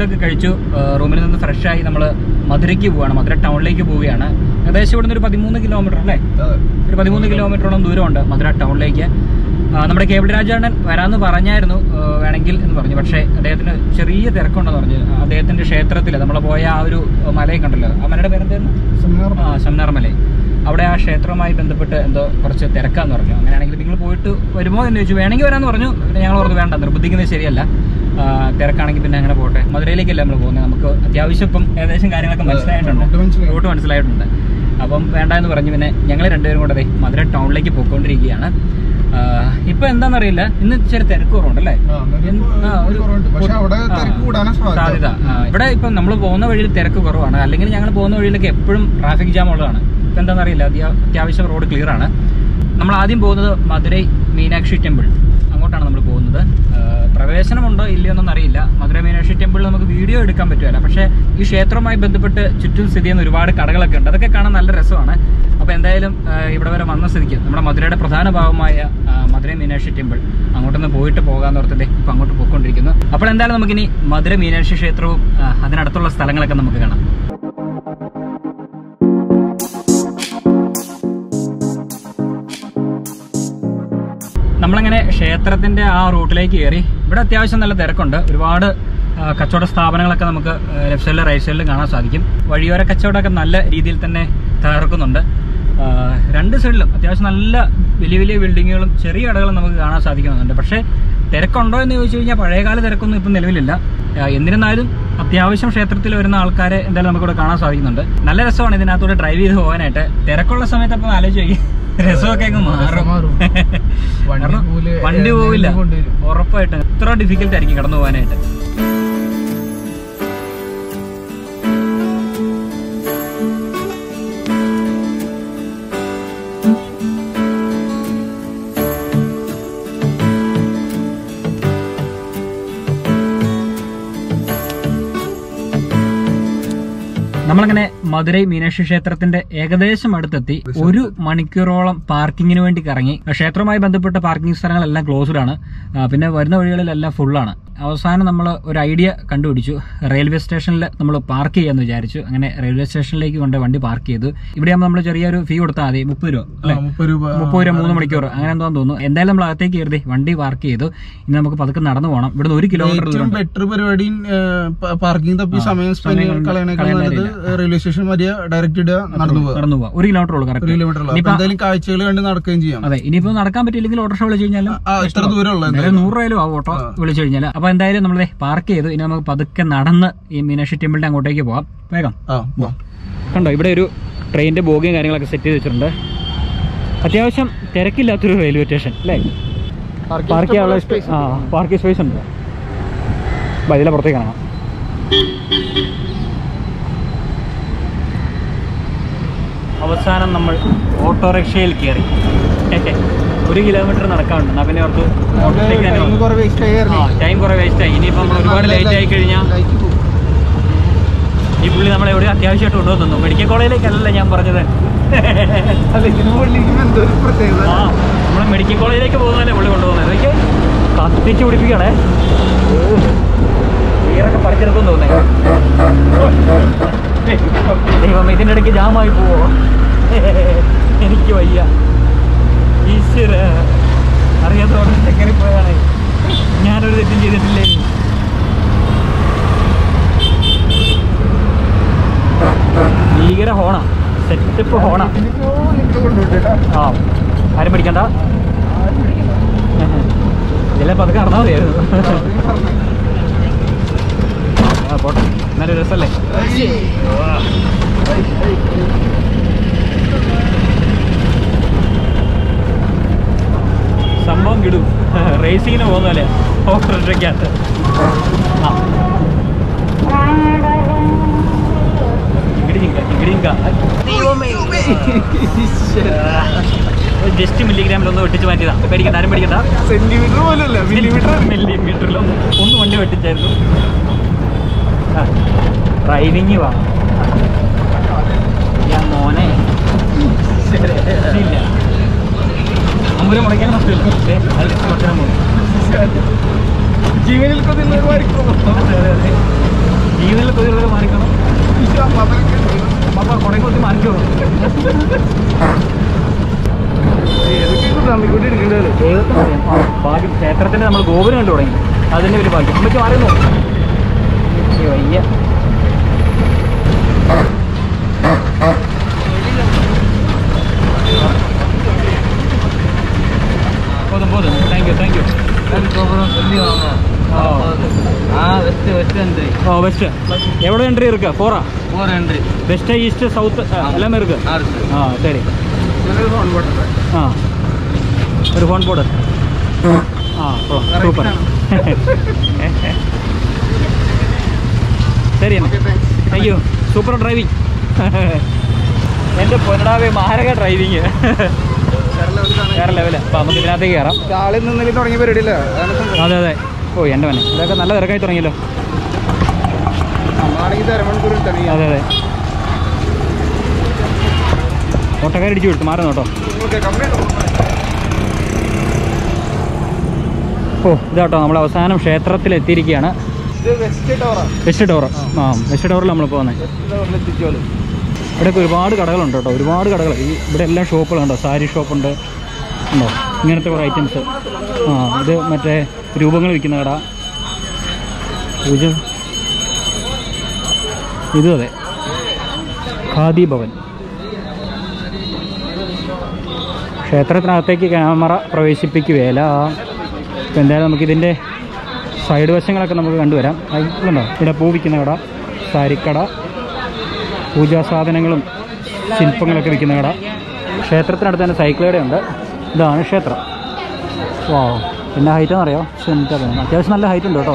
ഒക്കെ കഴിച്ചു. റൂമിൽ നിന്ന് ഫ്രഷായി നമ്മൾ മധുരയ്ക്ക് പോവുകയാണ്. മധുര ടൗണിലേക്ക് പോവുകയാണ്. ഏകദേശം ഇവിടെ നിന്ന് ഒരു 13 കിലോമീറ്റർ അല്ലേ, ഒരു 13 കിലോമീറ്ററോളം ദൂരമുണ്ട് മധുര ടൗണിലേക്ക്. നമ്മുടെ കേബിൾ രാജാണ്ണൻ വരാമെന്ന് പറഞ്ഞായിരുന്നു, വേണമെങ്കിൽ എന്ന് പറഞ്ഞു. പക്ഷേ അദ്ദേഹത്തിന് ചെറിയ തിരക്കുണ്ടെന്ന് പറഞ്ഞു. അദ്ദേഹത്തിൻ്റെ ക്ഷേത്രത്തിൽ നമ്മൾ പോയ ആ ഒരു മലയൊക്കെ ഉണ്ടല്ലോ, ആ മലയുടെ പേരെന്തായിരുന്നു? ശംനാർ മല. അവിടെ ആ ക്ഷേത്രവുമായി ബന്ധപ്പെട്ട് എന്തോ കുറച്ച് തിരക്കാന്ന് പറഞ്ഞു. അങ്ങനെയാണെങ്കിൽ നിങ്ങൾ പോയിട്ട് വരുമോ എന്ന് ചോദിച്ചു. വേണമെങ്കിൽ വരാമെന്ന് പറഞ്ഞു. പിന്നെ ഞങ്ങൾ പറഞ്ഞു വേണ്ട, നിർബന്ധിക്കുന്നത് ശരിയല്ല, തിരക്കാണെങ്കിൽ പിന്നെ അങ്ങനെ പോട്ടെ. മധുരയിലേക്കല്ല നമ്മൾ പോകുന്നത്. നമുക്ക് അത്യാവശ്യം ഇപ്പം ഏകദേശം കാര്യങ്ങളൊക്കെ റൂട്ട് മനസ്സിലായിട്ടുണ്ട്. അപ്പം വേണ്ട എന്ന് പറഞ്ഞു. പിന്നെ ഞങ്ങൾ രണ്ടുപേരും കൂടെ മധുര ടൗണിലേക്ക് പോയിക്കൊണ്ടിരിക്കുകയാണ്. ഇപ്പൊ എന്താണെന്നറിയില്ല, ഇന്ന് ചെറിയ തിരക്ക് കുറവുണ്ടല്ലേ, സാധ്യത. ഇവിടെ ഇപ്പം നമ്മൾ പോകുന്ന വഴിയിൽ തിരക്ക് കുറവാണ്. അല്ലെങ്കിൽ ഞങ്ങൾ പോകുന്ന വഴിയിലൊക്കെ എപ്പോഴും ട്രാഫിക് ജാം ഉള്ളതാണ്. ഇപ്പം എന്താണെന്നറിയില്ല, അത്യാവശ്യം റോഡ് ക്ലിയർ ആണ്. നമ്മൾ ആദ്യം പോകുന്നത് മധുരൈ മീനാക്ഷി ടെമ്പിൾ, അങ്ങോട്ടാണ് നമ്മൾ പോകുന്നത്. പ്രവേശനമുണ്ടോ ഇല്ലയോ എന്നൊന്നും അറിയില്ല. മധുര മീനാക്ഷി ടെമ്പിൾ നമുക്ക് വീഡിയോ എടുക്കാൻ പറ്റുമല്ല, പക്ഷേ ഈ ക്ഷേത്രവുമായി ബന്ധപ്പെട്ട് ചുറ്റും സ്ഥിതി ചെയ്യുന്ന ഒരുപാട് കടകളൊക്കെ ഉണ്ട്. അതൊക്കെ കാണാൻ നല്ല രസമാണ്. അപ്പോൾ എന്തായാലും ഇവിടെ വരെ വന്ന സ്ഥിതിക്ക് നമ്മുടെ മധുരയുടെ പ്രധാന ഭാഗമായ മധുര മീനാക്ഷി ടെമ്പിൾ അങ്ങോട്ടൊന്ന് പോയിട്ട് പോകാമെന്ന് ഓർത്തിട്ട് ഇപ്പം അങ്ങോട്ട് പോയിക്കൊണ്ടിരിക്കുന്നു. അപ്പോൾ എന്തായാലും നമുക്കിനി മധുര മീനാക്ഷി ക്ഷേത്രവും അതിനടുത്തുള്ള സ്ഥലങ്ങളൊക്കെ നമുക്ക് കാണാം. നമ്മളങ്ങനെ ക്ഷേത്രത്തിൻ്റെ ആ റൂട്ടിലേക്ക് കയറി. ഇവിടെ അത്യാവശ്യം നല്ല തിരക്കുണ്ട്. ഒരുപാട് കച്ചവട സ്ഥാപനങ്ങളൊക്കെ നമുക്ക് ലെഫ്റ്റ് സൈഡിലും റൈറ്റ് സൈഡിലും കാണാൻ സാധിക്കും. വഴിയോര കച്ചവടമൊക്കെ നല്ല രീതിയിൽ തന്നെ തകർക്കുന്നുണ്ട്. രണ്ട് സൈഡിലും അത്യാവശ്യം നല്ല വലിയ വലിയ ബിൽഡിങ്ങുകളും ചെറിയ കടകളും നമുക്ക് കാണാൻ സാധിക്കുന്നുണ്ട്. പക്ഷേ തിരക്കുണ്ടോ എന്ന് ചോദിച്ചു കഴിഞ്ഞാൽ പഴയകാല തിരക്കൊന്നും ഇപ്പം നിലവിലില്ല. എന്നിരുന്നാലും അത്യാവശ്യം ക്ഷേത്രത്തിൽ വരുന്ന ആൾക്കാരെ എന്തായാലും നമുക്കിവിടെ കാണാൻ സാധിക്കുന്നുണ്ട്. നല്ല രസമാണ് ഇതിനകത്തൂടെ ഡ്രൈവ് ചെയ്ത് പോകാനായിട്ട്. തിരക്കുള്ള സമയത്ത് അപ്പം ആലോചിച്ച് രസമൊക്കെ അങ്ങ് മാറും. വണ്ടി പോവില്ല ഉറപ്പായിട്ടും. എത്ര ഡിഫിക്കൽട്ട് ആയിരിക്കും കടന്നു പോകാനായിട്ട്. നമ്മളങ്ങനെ മധുരൈ മീനാക്ഷി ക്ഷേത്രത്തിന്റെ ഏകദേശം അടുത്തെത്തി. 1 മണിക്കൂറോളം പാർക്കിങ്ങിന് വേണ്ടി കറങ്ങി. ക്ഷേത്രവുമായി ബന്ധപ്പെട്ട പാർക്കിംഗ് സ്ഥലങ്ങളെല്ലാം ക്ലോസ്ഡ് ആണ്. പിന്നെ വരുന്ന വഴികളിലെല്ലാം ഫുള്ളാണ്. അവസാനം നമ്മൾ ഒരു ഐഡിയ കണ്ടുപിടിച്ചു. റെയിൽവേ സ്റ്റേഷനിൽ നമ്മൾ പാർക്ക് ചെയ്യാന്ന് വിചാരിച്ചു. അങ്ങനെ റെയിൽവേ സ്റ്റേഷനിലേക്ക് കൊണ്ട് വണ്ടി പാർക്ക് ചെയ്തു. ഇവിടെ ആകുമ്പോൾ നമ്മൾ ചെറിയൊരു ഫീ കൊടുത്താൽ മതി, 30 രൂപ അല്ലെ, 30 രൂപ 3 മണിക്കൂർ അങ്ങനെ എന്തോന്ന് തോന്നുന്നു. എന്തായാലും നമ്മൾ അകത്തേക്ക് കയറി വണ്ടി പാർക്ക് ചെയ്തു. ഇനി നമുക്ക് പതുക്കെ നടന്നു പോകണം. ഇവിടെ 1 കിലോമീറ്റർ പരിപാടി. പാർക്കിംഗ് തപ്പി സമയം റെയിൽവേ സ്റ്റേഷൻ വരെ ഡയറക്റ്റ് നടന്നു പോകാം. 1 കിലോമീറ്റർ ഉള്ളൂ. എന്തായാലും കാഴ്ചകൾ കണ്ട് നടക്കുകയും ചെയ്യാം. അതെ, ഇനിയിപ്പോ നടക്കാൻ പറ്റില്ലെങ്കിൽ ഓട്ടോ വിളിച്ചു കഴിഞ്ഞാൽ എത്ര ദൂരമുള്ള 100 രൂപയിലും ആ ഓട്ടോ വിളിച്ചു കഴിഞ്ഞാൽ. അപ്പൊ എന്തായാലും നമ്മൾ പാർക്ക് ചെയ്തു. ഇനി നമുക്ക് പതുക്കെ നടന്ന് ഈ മീനാക്ഷി ടെമ്പിളിന്റെ അങ്ങോട്ടേക്ക് പോകാം. വേഗം കണ്ടോ, ഇവിടെ ഒരു ട്രെയിനിന്റെ ബോഗിയും കാര്യങ്ങളൊക്കെ സെറ്റ് ചെയ്ത് വെച്ചിട്ടുണ്ട്. അത്യാവശ്യം തിരക്കില്ലാത്തൊരു റെയിൽവേ സ്റ്റേഷൻ അല്ലേ. പാർക്ക് ചെയ്യാനുള്ള പാർക്കിംഗ് സ്പേസ് ഉണ്ട്. ഇതിലെ പുറത്തേക്ക് കാണാം. അവസാനം നമ്മൾ ഓട്ടോറിക്ഷയിൽ കയറി. 1 കിലോമീറ്റർ നടക്കാറുണ്ട്. എന്നാൽ പിന്നെ അവർക്ക് ടൈം കുറെ വേസ്റ്റായി. ഇനിയിപ്പോൾ നമ്മൾ ഒരുപാട് ലേറ്റ് ആയി കഴിഞ്ഞാൽ ഈ പുള്ളി നമ്മളെ എവിടെ അത്യാവശ്യമായിട്ട് കൊണ്ടുവന്നു. മെഡിക്കൽ കോളേജിലേക്കല്ല ഞാൻ പറഞ്ഞത്. നമ്മൾ മെഡിക്കൽ കോളേജിലേക്ക് പോകുന്നതല്ലേ പുള്ളി കൊണ്ടുപോകുന്നത്. എനിക്ക് കത്തിച്ച് പിടിപ്പിക്കണേ, ഈറൊക്കെ പറിച്ചെടുക്കുമെന്ന് തോന്നേ. ദൈവം, ഇതിൻ്റെ ഇടയ്ക്ക് ജാമായി പോവോ? എനിക്ക് വയ്യ. ഈശ്വര, അറിയാത്തോടെ കയറിപ്പോയാണ്. ഞാനൊരു തെറ്റും ചെയ്തിട്ടില്ലേ. ഭീകര ഹോണാ, സെറ്റപ്പ് ഹോണാ. ആരും പിടിക്കണ്ട. ഇതെല്ലാം പതുക്കെ നടന്നാൽ മതിയായിരുന്നു. പോട്ടെ, എന്നാലും രസമല്ലേ. സംഭവം കിടും. റേസിങ്ങിന് പോകുന്നല്ലേ ഓട്ടോറിക്ഷയ്ക്കകത്ത്. ജസ്റ്റ് മില്ലിഗ്രാമിലൊന്ന് വെട്ടിച്ച് മാറ്റിയതാ. പേടിക്കണ്ട, ആരും പേടിക്കണ്ട. സെന്റിമീറ്റർ പോലല്ല, മില്ലിമീറ്ററിലൊന്ന് വണ്ടി വെട്ടിച്ചായിരുന്നു. ഡ്രൈവിങ് വാ ഞാൻ മോനെ. ഇല്ല, അമ്പൂരം മുടക്കാൻ മറ്റേ ജീവനിൽ തലയും കൊത്തി മാറ്റോ ഭാഗ്യം. ക്ഷേത്രത്തിന് നമ്മൾ ഗോപുരം കണ്ടു തുടങ്ങി, അതിന്റെ ഒരു ഭാഗ്യം. അമ്മയ്ക്ക് മാറുന്നു വയ്യ. போதும் போதும். Thank you thank you. வெஸ்ட் எவ்வளோ என்ட்ரி இருக்கு? 4 என்ட்ரி. வெஸ்ட் ஈஸ்ட் சவுத் எல்லாமே இருக்கு. சரி. ஒரு ஃபோன் போடு. சூப்பர். ശരി താങ്ക് യു. Super driving. എൻ്റെ പൊന്നടാവേ മാരക ഡ്രൈവിങ് വേറെ ലെവല്. അപ്പം നമുക്ക് ഇതിനകത്തേക്ക് കയറാം. തുടങ്ങിയ പരിപാടിയില്ല. അതെ അതെ. ഓ എൻ്റെ മനെ ഇതൊക്കെ നല്ല തിരക്കായി തുടങ്ങിയല്ലോ. അതെ അതെ. ഓട്ടക്കാരടിച്ചു വിട്ടു മാറുന്നു കേട്ടോ. ഓ ഇതാട്ടോ നമ്മൾ അവസാനം ക്ഷേത്രത്തിൽ എത്തിയിരിക്കുകയാണ്. West tower. വെസ്റ്റ് ടവറിൽ നമ്മൾ പോകുന്നത്. ഇവിടെയൊക്കെ ഒരുപാട് കടകളുണ്ട് കേട്ടോ, ഒരുപാട് കടകൾ. ഇവിടെ എല്ലാം ഷോപ്പുകളുണ്ടോ, സാരി ഷോപ്പുണ്ട് ഉണ്ടോ, ഇങ്ങനത്തെ കുറേ ഐറ്റംസ്. ഇത് മറ്റേ രൂപങ്ങൾ വിൽക്കുന്ന കട. പൂജ ഇതും അതെ, ഖാദി ഭവൻ. ക്ഷേത്രത്തിനകത്തേക്ക് ക്യാമറ പ്രവേശിപ്പിക്കുകയില്ല. അപ്പോൾ എന്തായാലും നമുക്കിതിൻ്റെ സൈഡ് വശങ്ങളൊക്കെ നമുക്ക് കണ്ടുവരാം. ഉണ്ടോ ഇവിടെ പൂ വിൽക്കുന്ന കട, സാരിക്കട, പൂജാ സാധനങ്ങളും ശില്പങ്ങളൊക്കെ വിൽക്കുന്ന കട. ക്ഷേത്രത്തിനടുത്ത് തന്നെ സൈക്കിൾ കടയുണ്ട്. ഇതാണ് ക്ഷേത്രം. വാ പിന്നെ ഹൈറ്റാണെന്ന് അറിയാമോ? അത്യാവശ്യം നല്ല ഹൈറ്റ് ഉണ്ട് കേട്ടോ.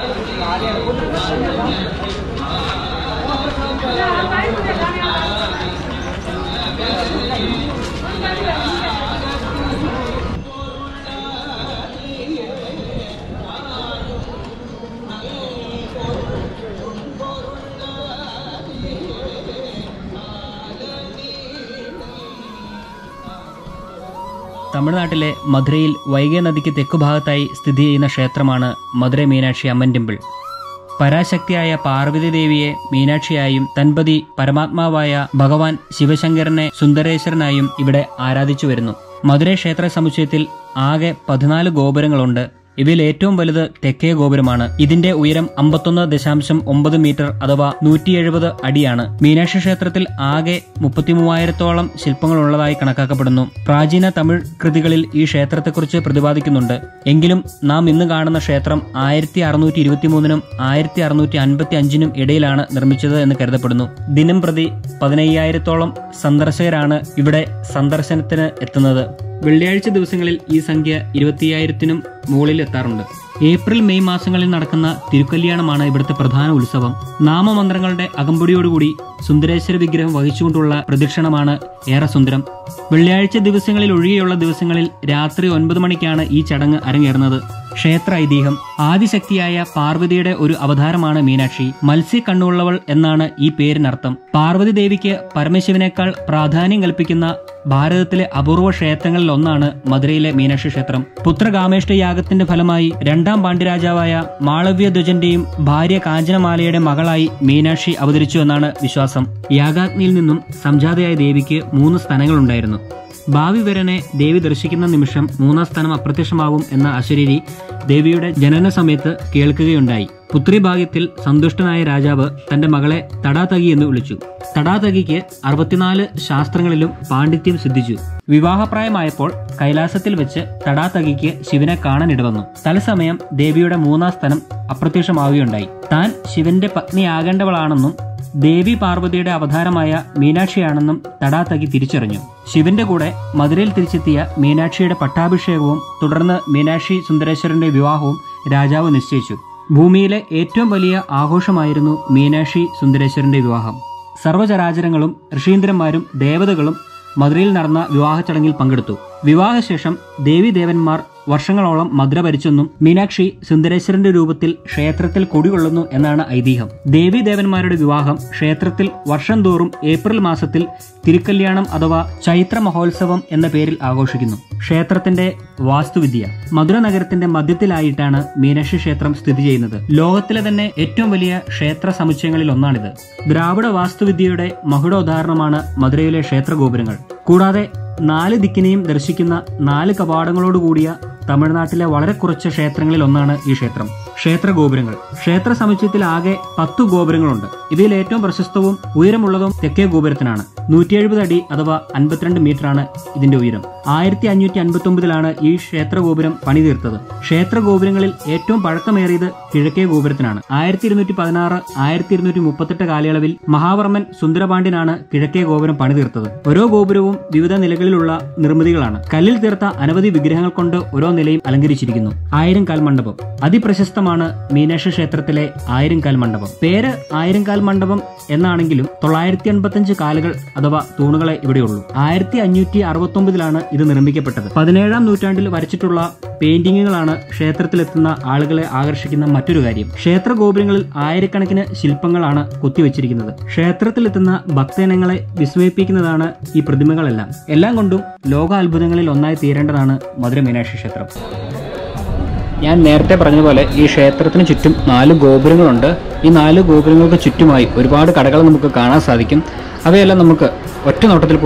തമിഴ്നാട്ടിലെ മധുരയിൽ വൈഗൈ നദിക്ക് തെക്കുഭാഗത്തായി സ്ഥിതി ചെയ്യുന്ന ക്ഷേത്രമാണ് മധുര മീനാക്ഷി അമ്മൻ ടെമ്പിൾ. പരാശക്തിയായ പാർവതി ദേവിയെ മീനാക്ഷിയായും തൻപതി പരമാത്മാവായ ഭഗവാൻ ശിവശങ്കരനെ സുന്ദരേശ്വരനായും ഇവിടെ ആരാധിച്ചു വരുന്നു. മധുര ക്ഷേത്ര സമുച്ചയത്തിൽ ആകെ 14 ഗോപുരങ്ങളുണ്ട്. ഇവയിൽ ഏറ്റവും വലുത് തെക്കേ ഗോപുരമാണ്. ഇതിന്റെ ഉയരം 51.9 മീറ്റർ അഥവാ 170 അടിയാണ്. മീനാക്ഷി ക്ഷേത്രത്തിൽ ആകെ 33,000-ഓളം ശില്പങ്ങളുള്ളതായി കണക്കാക്കപ്പെടുന്നു. പ്രാചീന തമിഴ് കൃതികളിൽ ഈ ക്ഷേത്രത്തെക്കുറിച്ച് പ്രതിപാദിക്കുന്നുണ്ട്. എങ്കിലും നാം ഇന്ന് കാണുന്ന ക്ഷേത്രം 1623-നും 1655-നും ഇടയിലാണ് നിർമ്മിച്ചത് എന്ന് കരുതപ്പെടുന്നു. ദിനം പ്രതി 15,000-ഓളം സന്ദർശകരാണ് ഇവിടെ സന്ദർശനത്തിന് എത്തുന്നത്. വെള്ളിയാഴ്ച ദിവസങ്ങളിൽ ഈ സംഖ്യ 25,000-നും മുകളിൽ എത്താറുണ്ട്. ഏപ്രിൽ മെയ് മാസങ്ങളിൽ നടക്കുന്ന തിരുക്കല്യാണമാണ് ഇവിടുത്തെ പ്രധാന ഉത്സവം. നാമമന്ത്രങ്ങളുടെ അകമ്പടിയോടുകൂടി സുന്ദരേശ്വര വിഗ്രഹം വഹിച്ചുകൊണ്ടുള്ള പ്രദക്ഷിണമാണ് ഏറെ സുന്ദരം. വെള്ളിയാഴ്ച ദിവസങ്ങളിൽ ഒഴികെയുള്ള ദിവസങ്ങളിൽ രാത്രി 9 മണിക്കാണ് ഈ ചടങ്ങ് അരങ്ങേറുന്നത്. ക്ഷേത്ര ഐതിഹ്യം: ആദിശക്തിയായ പാർവതിയുടെ ഒരു അവതാരമാണ് മീനാക്ഷി. മത്സ്യ കണ്ണുള്ളവൾ എന്നാണ് ഈ പേരിനർത്ഥം. പാർവതി ദേവിക്ക് പരമശിവനേക്കാൾ പ്രാധാന്യം കൽപ്പിക്കുന്ന ഭാരതത്തിലെ അപൂർവ ക്ഷേത്രങ്ങളിൽ ഒന്നാണ് മധുരയിലെ മീനാക്ഷി ക്ഷേത്രം. പുത്രകാമേഷ്ട യാഗത്തിന്റെ ഫലമായി 2ാം പാണ്ഡ്യരാജാവായ മാളവ്യധ്വജന്റെയും ഭാര്യ കാഞ്ചനമാലയുടെ മകളായി മീനാക്ഷി അവതരിച്ചു എന്നാണ് വിശ്വാസം. യാഗാഗ്നിയിൽ നിന്നും സംജാതയായ ദേവിക്ക് 3 സ്തനങ്ങളുണ്ടായിരുന്നു. ഭാവി വരനെ ദേവി ദർശിക്കുന്ന നിമിഷം 3ാം സ്ഥാനം അപ്രത്യക്ഷമാകും എന്ന അശരീരി ദേവിയുടെ ജനന സമയത്ത് കേൾക്കുകയുണ്ടായി. പുത്രിഭാഗ്യത്തിൽ സന്തുഷ്ടനായ രാജാവ് തന്റെ മകളെ തടാതകി എന്ന് വിളിച്ചു. തടാതകിക്ക് 64 ശാസ്ത്രങ്ങളിലും പാണ്ഡിത്യം സിദ്ധിച്ചു. വിവാഹപ്രായമായപ്പോൾ കൈലാസത്തിൽ വെച്ച് തടാതകിക്ക് ശിവനെ കാണാനിടവന്നു. തത്സമയം ദേവിയുടെ 3ാം സ്ഥാനം അപ്രത്യക്ഷമാവുകയുണ്ടായി. താൻ ശിവന്റെ പത്നിയാകേണ്ടവളാണെന്നും ദേവി പാർവതിയുടെ അവതാരമായ മീനാക്ഷിയാണെന്നും തടാതകി തിരിച്ചറിഞ്ഞു. ശിവന്റെ കൂടെ മധുരയിൽ തിരിച്ചെത്തിയ മീനാക്ഷിയുടെ പട്ടാഭിഷേകവും തുടർന്ന് മീനാക്ഷി സുന്ദരേശ്വരന്റെ വിവാഹവും രാജാവ് നിശ്ചയിച്ചു. ഭൂമിയിലെ ഏറ്റവും വലിയ ആഘോഷമായിരുന്നു മീനാക്ഷി സുന്ദരേശ്വരന്റെ വിവാഹം. സർവ്വചരാചരങ്ങളും ഋഷീന്ദ്രന്മാരും ദേവതകളും മധുരയിൽ നടന്ന വിവാഹ ചടങ്ങിൽ പങ്കെടുത്തു. വിവാഹശേഷം ദേവീദേവന്മാർ വർഷങ്ങളോളം മധുര ഭരിച്ചെന്നും മീനാക്ഷി സുന്ദരേശ്വരന്റെ രൂപത്തിൽ ക്ഷേത്രത്തിൽ കുടികൊള്ളുന്നു എന്നാണ് ഐതിഹ്യം. ദേവീദേവന്മാരുടെ വിവാഹം ക്ഷേത്രത്തിൽ വർഷം തോറും ഏപ്രിൽ മാസത്തിൽ തിരുക്കല്യാണം അഥവാ ചൈത്ര മഹോത്സവം എന്ന പേരിൽ ആഘോഷിക്കുന്നു. ക്ഷേത്രത്തിന്റെ വാസ്തുവിദ്യ. മധുര നഗരത്തിന്റെ മധ്യത്തിലായിട്ടാണ് മീനാക്ഷി ക്ഷേത്രം സ്ഥിതി ചെയ്യുന്നത്. ലോകത്തിലെ തന്നെ ഏറ്റവും വലിയ ക്ഷേത്ര സമുച്ചയങ്ങളിൽ ഒന്നാണിത്. ദ്രാവിഡ വാസ്തുവിദ്യയുടെ മകുടോദാഹരണമാണ് മധുരയിലെ ക്ഷേത്ര ഗോപുരങ്ങൾ. കൂടാതെ 4 ദിക്കിനെയും ദർശിക്കുന്ന 4 കവാടങ്ങളോടുകൂടിയ തമിഴ്നാട്ടിലെ വളരെ കുറച്ച് ക്ഷേത്രങ്ങളിൽ ഒന്നാണ് ഈ ക്ഷേത്രം. ക്ഷേത്ര ഗോപുരങ്ങൾ. ക്ഷേത്ര സമുച്ചയത്തിൽ ആകെ 10 ഗോപുരങ്ങളുണ്ട്. ഇതിൽ ഏറ്റവും പ്രശസ്തവും ഉയരമുള്ളതും തെക്കേ ഗോപുരത്തിനാണ്. 170 അടി അഥവാ 52 മീറ്ററാണ് ഇതിന്റെ ഉയരം. 1559 ഈ ക്ഷേത്ര ഗോപുരം പണിതീർത്തത്. ക്ഷേത്ര ഗോപുരങ്ങളിൽ ഏറ്റവും പഴക്കമേറിയത് കിഴക്കേ ഗോപുരത്തിനാണ്. 1216 1238 കാലയളവിൽ മഹാവർമ്മൻ സുന്ദരപാണ്ഡ്യനാണ് കിഴക്കേ ഗോപുരം പണിതീർത്തത്. ഓരോ ഗോപുരവും വിവിധ നിലകളിലുള്ള നിർമ്മിതികളാണ്. കല്ലിൽ തീർത്ത അനവധി വിഗ്രഹങ്ങൾ കൊണ്ട് ഓരോ നിലയും അലങ്കരിച്ചിരിക്കുന്നു. 1000 കാൽ മണ്ഡപം. അതിപ്രശസ്തമാണ് മീനാക്ഷി ക്ഷേത്രത്തിലെ 1000 കാൽ മണ്ഡപം. പേര് 1000 കാൽ മണ്ഡപം എന്നാണെങ്കിലും 985 കാലുകൾ അഥവാ തൂണുകളെ ഇവിടെയുള്ളൂ. 1569 ഇത് നിർമ്മിക്കപ്പെട്ടത്. 17-ാം നൂറ്റാണ്ടിൽ വരച്ചിട്ടുള്ള പെയിന്റിങ്ങുകളാണ് ക്ഷേത്രത്തിലെത്തുന്ന ആളുകളെ ആകർഷിക്കുന്ന മറ്റൊരു കാര്യം. ക്ഷേത്ര ഗോപുരങ്ങളിൽ ആയിരക്കണക്കിന് ശില്പങ്ങളാണ് കൊത്തിവെച്ചിരിക്കുന്നത്. ക്ഷേത്രത്തിലെത്തുന്ന ഭക്തജനങ്ങളെ വിസ്മയിപ്പിക്കുന്നതാണ് ഈ പ്രതിമകളെല്ലാം. എല്ലാം കൊണ്ടും ലോകാത്ഭുതങ്ങളിൽ ഒന്നായി തീരേണ്ടതാണ് മധുര മീനാക്ഷി ക്ഷേത്രം. ഞാൻ നേരത്തെ പറഞ്ഞതുപോലെ ഈ ക്ഷേത്രത്തിന് ചുറ്റും 4 ഗോപുരങ്ങളുണ്ട്. ഈ 4 ഗോപുരങ്ങൾക്ക് ചുറ്റുമായി ഒരുപാട് കടകൾ നമുക്ക് കാണാൻ സാധിക്കും. അവയെല്ലാം നമുക്ക് ഒറ്റ നോട്ടത്തിൽ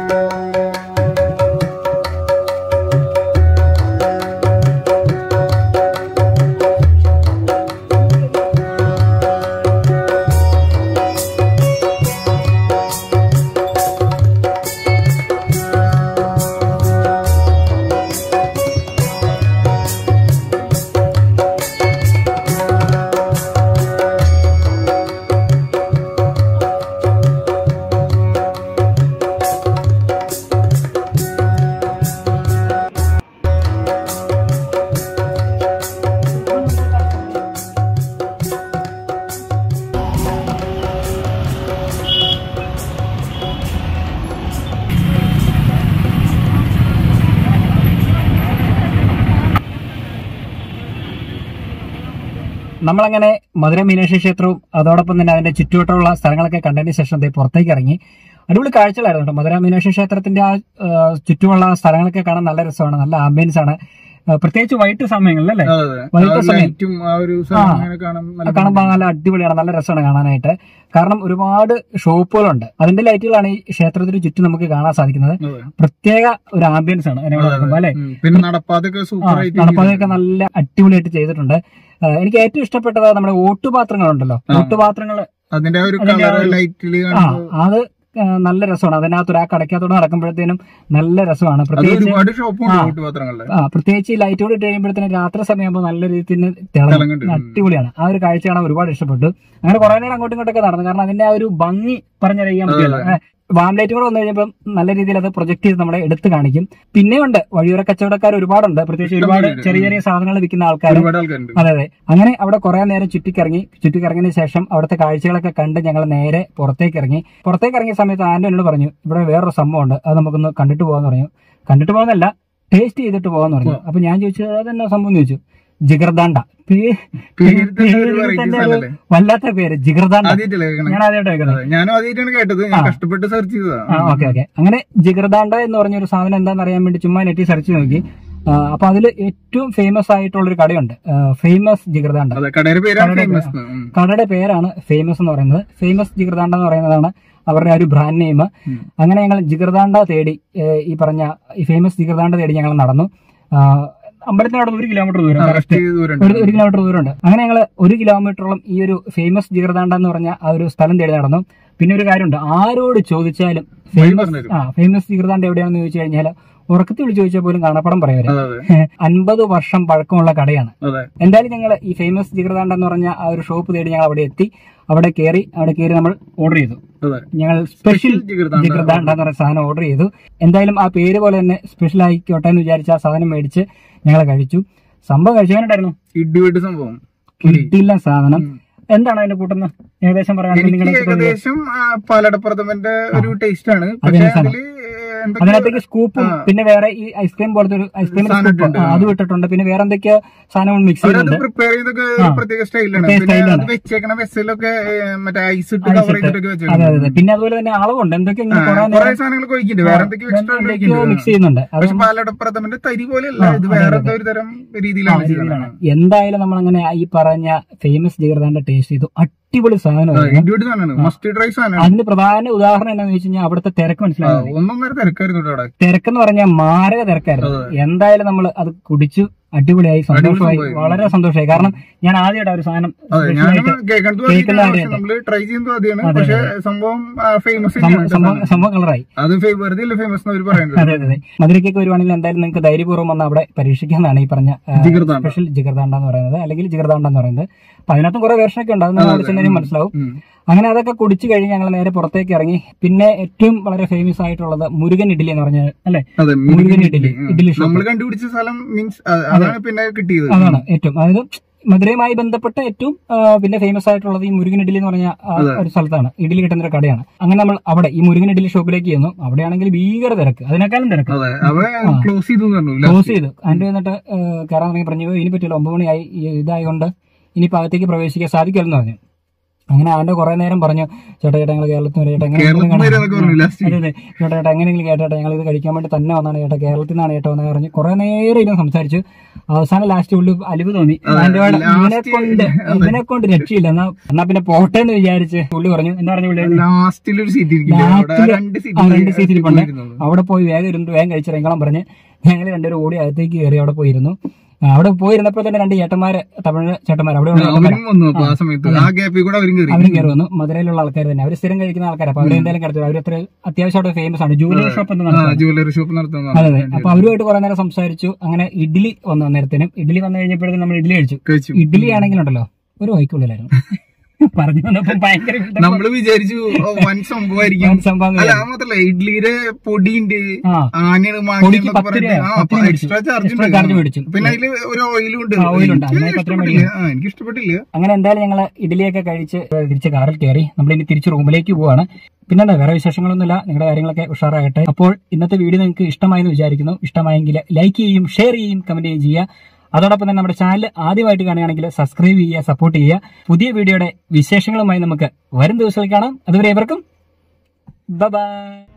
നമ്മളങ്ങനെ മധുര മീനാക്ഷി ക്ഷേത്രവും അതോടൊപ്പം തന്നെ അതിന്റെ ചുറ്റുവട്ടമുള്ള സ്ഥലങ്ങളൊക്കെ കണ്ടതിന് ശേഷം പുറത്തേക്ക് ഇറങ്ങി. അടിപൊളി കാഴ്ചകളായിരുന്നു കേട്ടോ. മധുര മീനാക്ഷി ക്ഷേത്രത്തിന്റെ ആ ചുറ്റുമുള്ള സ്ഥലങ്ങളൊക്കെ കാണാൻ നല്ല രസമാണ്, നല്ല ആംബിയൻസ് ആണ്. പ്രത്യേകിച്ച് വൈകിട്ട് സമയങ്ങളിൽ അല്ലേ, വൈകിട്ട് സമയം കാണുമ്പോൾ നല്ല അടിപൊളിയാണ്, നല്ല രസമാണ് കാണാനായിട്ട്. കാരണം ഒരുപാട് ഷോപ്പുകളുണ്ട്, അതിന്റെ ലൈറ്റുകളാണ് ഈ ക്ഷേത്രത്തിന് ചുറ്റും നമുക്ക് കാണാൻ സാധിക്കുന്നത്. പ്രത്യേക ഒരു ആംബിയൻസ് ആണ് അതിനെ നോക്കുമ്പോൾ അല്ലെ. പിന്നെ നടപ്പാതയൊക്കെ നല്ല അടിപൊളിയായിട്ട് ചെയ്തിട്ടുണ്ട്. എനിക്ക് ഏറ്റവും ഇഷ്ടപ്പെട്ടത് നമ്മുടെ ഓട്ടുപാത്രങ്ങളുണ്ടല്ലോ, ഓട്ടുപാത്രങ്ങൾ അതിന്റെ ഒരു അത് നല്ല രസമാണ്. അതിനകത്തൊരു ആ കടക്കകത്തോടെ നടക്കുമ്പോഴത്തേനും നല്ല രസമാണ്. പ്രത്യേകിച്ച് ഈ ലൈറ്റോട് ഇട്ട് കഴിയുമ്പോഴത്തേനും രാത്രി സമയമാകുമ്പോൾ നല്ല രീതിയിൽ തിളങ്ങും, അടിപൊളിയാണ്. ആ ഒരു കാഴ്ച കാണാൻ ഒരുപാട് ഇഷ്ടപ്പെട്ടു. അങ്ങനെ കുറെ നേരം അങ്ങോട്ടും ഇങ്ങോട്ടൊക്കെ നടന്നു, കാരണം അതിന്റെ ആ ഒരു ഭംഗി പറഞ്ഞറിയാൻ പറ്റില്ല. വാം ലൈറ്റ് കൂടെ വന്നു കഴിഞ്ഞപ്പോൾ നല്ല രീതിയിൽ അത് പ്രൊജക്ട് ചെയ്ത് നമ്മളെ എടുത്ത് കാണിക്കും. പിന്നെയുണ്ട് വഴിയോര കച്ചവടക്കാർ ഒരുപാടുണ്ട്, പ്രത്യേകിച്ച് ഒരുപാട് ചെറിയ ചെറിയ സാധനങ്ങൾ വിൽക്കുന്ന ആൾക്കാർ. അതെ അതെ. അങ്ങനെ അവിടെ കുറെ നേരം ചുറ്റിക്കിറങ്ങിയതിനു ശേഷം അവിടുത്തെ കാഴ്ചകളൊക്കെ കണ്ട് ഞങ്ങൾ നേരെ പുറത്തേക്ക് ഇറങ്ങിയ സമയത്ത് ആന്റോ എന്നോട് പറഞ്ഞു, ഇവിടെ വേറൊരു സംഭവം ഉണ്ട്, അത് നമുക്കൊന്ന് കണ്ടിട്ട് പോകാന്ന് പറഞ്ഞു. കണ്ടിട്ട് പോകുന്നല്ല, ടേസ്റ്റ് ചെയ്തിട്ട് പോകാന്ന് പറഞ്ഞു. അപ്പൊ ഞാൻ ചോദിച്ചു അതെന്നാ സംഭവം എന്ന് ചോദിച്ചു. ജിഗർദാണ്ട, വല്ലാത്ത പേര് ജിഗർദാണ്ട. ഞാൻ ആദ്യമായിട്ടാണ് കേട്ടത്, കഷ്ടപ്പെട്ട് സെർച്ച് ചെയ്തതാ. ഓക്കെ. അങ്ങനെ ജിഗർദാണ്ട എന്ന് പറഞ്ഞൊരു സാധനം എന്താണെന്ന് അറിയാൻ വേണ്ടി ചുമ്മാ നെറ്റി സെർച്ച് നോക്കി. അപ്പൊ അതിൽ ഏറ്റവും ഫേമസ് ആയിട്ടുള്ളൊരു കടയുണ്ട്, ഫേമസ് ജിഗർദാണ്ട. കടയുടെ പേരാണ് ഫേമസ് എന്ന് പറയുന്നത്. ഫേമസ് ജിഗർദാണ്ട എന്ന് പറയുന്നതാണ് അവരുടെ ഒരു ബ്രാൻഡ് നെയിം. അങ്ങനെ ഞങ്ങൾ ജിഗർദാണ്ട തേടി, ഈ പറഞ്ഞ ഈ ഫേമസ് ജിഗർദാണ്ട തേടി ഞങ്ങൾ നടന്നു. അമ്പലത്തിനോട് 1 കിലോമീറ്റർ ദൂരം, 1 കിലോമീറ്റർ ദൂരമുണ്ട്. അങ്ങനെ ഞങ്ങൾ 1 കിലോമീറ്ററോളം ഈ ഒരു ഫേമസ് ജിഗർദാണ്ട എന്ന് പറഞ്ഞ ആ ഒരു സ്ഥലം തേടി നടന്നു. പിന്നെ ഒരു കാര്യമുണ്ട്, ആരോട് ചോദിച്ചാലും ഫേമസ് ജിഗർദാണ്ട എവിടെയാണെന്ന് ചോദിച്ചു കഴിഞ്ഞാൽ ഉറക്കത്തിൽ വിളിച്ച് ചോദിച്ചാൽ പോലും കാണപ്പടം പറയാറ്. 50 വർഷം പഴക്കമുള്ള കടയാണ്. എന്തായാലും ഞങ്ങൾ ഈ ഫേമസ് ജിഗർദാണ്ട എന്ന് പറഞ്ഞ ആ ഒരു ഷോപ്പ് തേടി ഞങ്ങൾ അവിടെ എത്തി. അവിടെ കയറി നമ്മൾ ഓർഡർ ചെയ്തു. ഞങ്ങൾ സ്പെഷ്യൽ ജിഗർദാണ്ട എന്ന് പറയുന്ന സാധനം ഓർഡർ ചെയ്തു. എന്തായാലും ആ പേര് പോലെ തന്നെ സ്പെഷ്യൽ ആയിക്കോട്ടെ എന്ന് വിചാരിച്ച് ആ സാധനം മേടിച്ച് ഞങ്ങൾ കഴിച്ചു. സംഭവം കഴിച്ചാനുണ്ടായിരുന്നു കിട്ടില്ല സാധനം. എന്താണ് അതിന്റെ കൂട്ടുന്ന ഏകദേശം പറയാൻ? ഏകദേശം പാലടപ്രഥമന്റെ ഒരു ടേസ്റ്റ് ആണ്. അതിനകത്തേക്ക് സ്കൂപ്പും പിന്നെ വേറെ ഈ ഐസ്ക്രീം പോലത്തെ ഒരു ഐസ്ക്രീം സ്കൂപ്പ് അത് ഇട്ടിട്ടുണ്ട്. പിന്നെ വേറെ എന്തൊക്കെയോ സാധനങ്ങൾ മിക്സ് ചെയ്യുന്നുണ്ട്. പ്രിപ്പയർ ചെയ്തൊക്കെ പ്രത്യേക സ്റ്റൈലാണ് വെച്ചേക്കണ വെസലൊക്കെ മറ്റേ ഐസ് ഇട്ട് കവർ ചെയ്തിട്ടൊക്കെ വെച്ചേക്കുന്നത്. അതെ അതെ. പിന്നെ അതുപോലെ തന്നെ അളവുണ്ട്, എന്തൊക്കെ കുറെ സാധനങ്ങൾ ഒഴിക്കുന്നുണ്ട്, വേറെ എന്തൊക്കെയോ മിക്സ് ചെയ്യുന്നുണ്ട്. പക്ഷെ പാലടപ്രഥമന്റെ തരി പോലെയല്ല, ഇത് വേറെ ഒരു തരം രീതിയിലാണ്. എന്തായാലും നമ്മളങ്ങനെ ഈ പറഞ്ഞ ഫേമസ് ജിഗർദാണ്ട ടേസ്റ്റ് ചെയ്തു. അടിപൊളി സാധനമാണ്. അതിന് പ്രധാന ഉദാഹരണം എന്താണെന്ന് വെച്ച് കഴിഞ്ഞാൽ അവിടുത്തെ തിരക്ക് മനസ്സിലാവും. തിരക്കെന്ന് പറഞ്ഞാൽ മാരക തിരക്കായിരുന്നു. എന്തായാലും നമ്മൾ അത് കുടിച്ചു, അടിപൊളിയായി, സന്തോഷമായി, വളരെ സന്തോഷമായി. കാരണം ഞാൻ ആദ്യമായിട്ട് ഒരു സാധനം സംഭവം കളറായി. അതെ അതെ. മധുരയ്ക്കൊക്കെ വരുവാണെങ്കിൽ എന്തായാലും നിങ്ങൾക്ക് ധൈര്യപൂർവ്വം വന്ന് അവിടെ പരീക്ഷിക്കാന്നാണ് ഈ പറഞ്ഞ സ്പെഷ്യൽ ജിഗർദാണ്ട എന്ന് പറയുന്നത്, അല്ലെങ്കിൽ ജിഗർദാണ്ട എന്ന് പറയുന്നത്. അപ്പൊ അതിനകത്തും കുറെ വേർഷനൊക്കെ ഉണ്ട്, അത് നമ്മൾ ചെന്നതിനും മനസ്സിലാവും. അങ്ങനെ അതൊക്കെ കുടിച്ചു കഴിഞ്ഞ് ഞങ്ങൾ നേരെ പുറത്തേക്ക് ഇറങ്ങി. പിന്നെ ഏറ്റവും വളരെ ഫേമസ് ആയിട്ടുള്ളത് മുരുകൻ ഇഡ്ഡലി എന്ന് പറഞ്ഞ അല്ലെ, മുരുകൻ ഇഡ്ഡലി നമ്മൾ കണ്ടുപിടിച്ച സ്ഥലം മീൻസ് അതാണ് പിന്നെ കിട്ടിയത്. അതാണ് ഏറ്റവും, അതായത് മധുരയുമായി ബന്ധപ്പെട്ട ഏറ്റവും പിന്നെ ഫേമസ് ആയിട്ടുള്ളത് ഈ മുരുകൻ ഇഡ്ഡലി എന്ന് പറഞ്ഞ ഒരു സ്ഥലത്താണ്. ഇഡ്ഡലി കിട്ടുന്ന ഒരു കടയാണ്. അങ്ങനെ നമ്മൾ അവിടെ ഈ മുരുകൻ ഇഡ്ഡലി ഷോപ്പിലേക്ക് ചെന്നു. അവിടെയാണെങ്കിൽ ഭീകര തിരക്ക്, അതിനേക്കാളും തിരക്ക്. ക്ലോസ് ചെയ്തു. അതിന്റെ എന്നിട്ട് കയറാൻ തുടങ്ങി. പറഞ്ഞു ഇനി പറ്റില്ല, 9 മണിയായി, ഇതായതുകൊണ്ട് ഇനിയിപ്പോ അകത്തേക്ക് പ്രവേശിക്കാൻ സാധിക്കില്ലെന്ന് പറഞ്ഞു. അങ്ങനെ അവന്റെ കുറെ നേരം പറഞ്ഞു, ചേട്ടാ ഞങ്ങൾ കേരളത്തിൽ നിന്ന് ചേട്ടാ എങ്ങനെയെങ്കിലും കേട്ടോ, ഞങ്ങൾ ഇത് കഴിക്കാൻ വേണ്ടി തന്നെ വന്നാണ് ചേട്ടാ, കേരളത്തിൽ നിന്നാണ് ചേട്ടോ എന്ന് പറഞ്ഞ് കുറെ നേരം ഇതിനെ സംസാരിച്ചു. അവസാനം ലാസ്റ്റ് ഉള്ളു അലിവ് തോന്നി, ഇതിനെ കൊണ്ട് രക്ഷയില്ല, എന്നാ പിന്നെ പോട്ടെ എന്ന് വിചാരിച്ച് പുള്ളി പറഞ്ഞു. എന്താ പറഞ്ഞു പുള്ളി, രണ്ട് സീറ്റ് ഇരിപ്പുണ്ട്, അവിടെ പോയി വേഗം ഇരുന്ന് വേഗം കഴിച്ചിറങ്ങണം പറഞ്ഞ് ഞങ്ങൾ രണ്ടുപേരും ഓടി അകത്തേക്ക് കയറി അവിടെ പോയിരുന്നു. അവിടെ പോയിരുന്നപ്പോ തന്നെ രണ്ട് ചേട്ടന്മാര്, തമിഴ് ചേട്ടന്മാർ അവിടെ അവരും കയറി വന്നു. മധുരയിലുള്ള ആൾക്കാർ തന്നെ, അവർ സ്ഥിരം കഴിക്കുന്ന ആൾക്കാർ. അപ്പൊ അവരെന്തായാലും കിടത്തു, അവർ അത്ര അത്യാവശ്യമായിട്ട് ഫേമസ് ആണ്, ജുവലറി ഷോപ്പ് നടത്തുന്നത്. അതെ, അപ്പൊ അവരുമായിട്ട് കുറെ നേരം സംസാരിച്ചു. അങ്ങനെ ഇഡ്ഡലി വന്നു നേരത്തിനും. ഇഡ്ഡലി വന്നു കഴിഞ്ഞപ്പോഴത്തേക്കും നമ്മൾ ഇഡ്ഡലി കഴിച്ചു. ഇഡ്ഡലി ആണെങ്കിലുണ്ടല്ലോ ഒരു വൈക്കുള്ളിലായിരുന്നു. പറഞ്ഞു വന്നപ്പോ ഭയങ്കര നമ്മള് വിചാരിച്ചു വൻ സംഭവമായിരിക്കും. അല്ല മാത്രല്ല ഇഡ്ലിയുടെ പൊടിയുണ്ട്, എക്സ്ട്രാ ചാർജ് മേടിച്ചു. പിന്നെ അതില് ഒരു ഓയിലും ഉണ്ട്. എനിക്ക് ഇഷ്ടപ്പെട്ടില്ല. അങ്ങനെ എന്തായാലും ഞങ്ങള് ഇഡ്ഡലിയൊക്കെ കഴിച്ച് തിരിച്ച് കാറിൽ കയറി. നമ്മളിനി തിരിച്ച് റൂമിലേക്ക് പോവാണ്. പിന്നെന്താ, വേറെ വിശേഷങ്ങളൊന്നുമില്ല, നിങ്ങളുടെ കാര്യങ്ങളൊക്കെ ഉഷാറാകട്ടെ. അപ്പോൾ ഇന്നത്തെ വീഡിയോ നിങ്ങൾക്ക് ഇഷ്ടമായെന്ന് വിചാരിക്കുന്നു. ഇഷ്ടമായെങ്കിൽ ലൈക്ക് ചെയ്യും, ഷെയർ ചെയ്യും, കമന്റ് ചെയ്യും ചെയ്യുക. അതോടൊപ്പം തന്നെ നമ്മുടെ ചാനൽ ആദ്യമായിട്ട് കാണുകയാണെങ്കിൽ സബ്സ്ക്രൈബ് ചെയ്യുക, സപ്പോർട്ട് ചെയ്യുക. പുതിയ വീഡിയോയുടെ വിശേഷങ്ങളുമായി നമുക്ക് വരും ദിവസങ്ങളിൽ കാണാം. അതുവരെ ഏവർക്കും ബൈ.